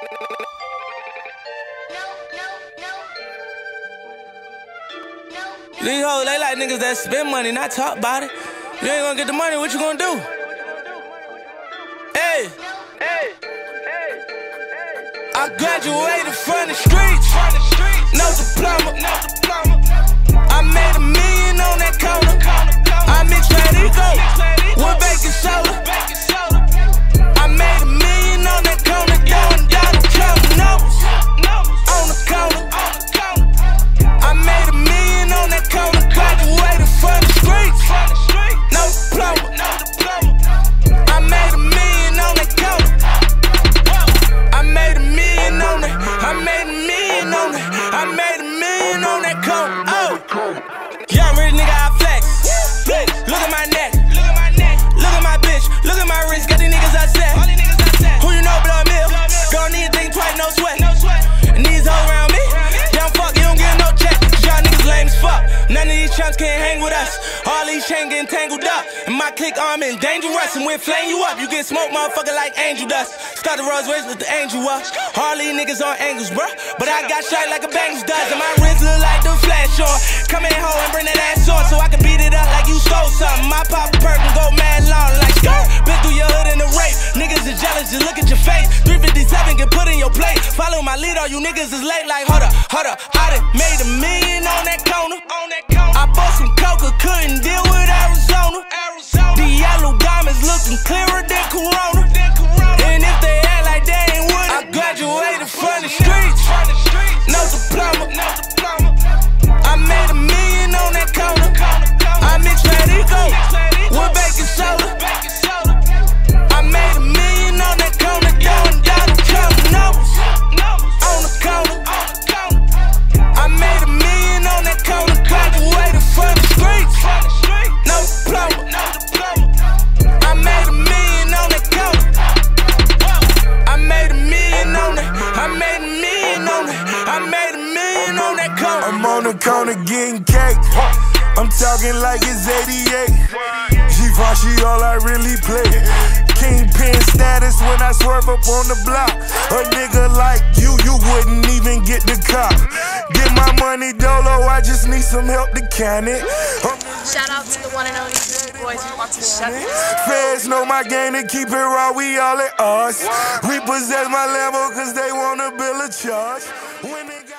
These hoes, they like niggas that spend money, not talk about it. You ain't gonna get the money, what you gonna do? Hey, I graduated from the streets, no diploma. I made $1 million on that corner. I mixed Red Ego with baking soda. I made $1 million on that corner, down counting numbers on the corner. I made $1 million on that corner, graduated from the streets, no diploma. I made $1 million on that corner. I made $1 million on that. I made $1 million on that. I made $1 million on that corner. Oh, young rich nigga, I flex. Look at my neck. Look at my bitch. Look at my wrist. Got these niggas upset. Who you know, blood mill? Gon' need to think twice, no sweat. And these hoes around me, young fuck, you don't get no check. Y'all niggas lame as fuck. None of these chumps can't hang with us. All these chains getting tangled up. And my click arm is dangerous. And we'll flame you up. You get smoked, motherfucker, like angel dust. Start the Rolls Royce with the angel up. All these niggas on angles, bruh. But I got shot like a Bengals does. And my wrist look like the flash on. Come in home and bring that ass on so I can beat it up like you stole something. My pop perk and go mad long like skirt. Been through your hood in the rape. Niggas is jealous, just look at your face. 357 get put in your plate. Follow my lead, all you niggas is late like hold up. I done made $1 million on that corner. I bought some coca, couldn't deal with Arizona. The yellow diamonds looking clearer than Corona. And if they act like they ain't with it, I graduated from the streets, no diploma. I made $1 million on that corner. I mixed Red Ego with baking soda. I made $1 million on that corner, down counting numbers on the corner. I made $1 million on that corner, graduated from the streets, no diploma. I made $1 million on that corner. I made $1 million on that. I made $1 million on that. I made $1 million on that corner. I'm on the corner getting cake. I'm talking like it's 88. Givenchy all I really play. Kingpin status when I swerve up on the block. A nigga like you wouldn't even get the cop. Get my money dolo, I just need some help to count it. Shout out to the one and only boys who want to shut it. Feds know my game to keep it raw, we all at us. Repossess my Lambo cause they wanna bill a charge.